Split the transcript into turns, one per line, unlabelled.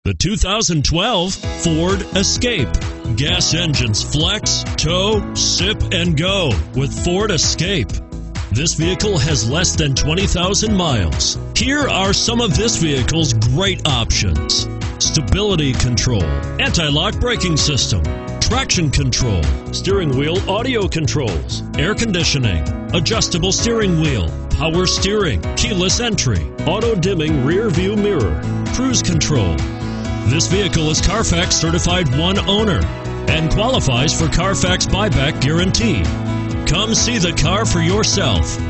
The 2012 Ford Escape. Gas engines flex, tow, sip, and go with Ford Escape. This vehicle has less than 20,000 miles. Here are some of this vehicle's great options: stability control, anti-lock braking system, traction control, steering wheel audio controls, air conditioning, adjustable steering wheel, power steering, keyless entry, auto-dimming rear view mirror, cruise control. This vehicle is Carfax certified one owner and qualifies for Carfax buyback guarantee. Come see the car for yourself.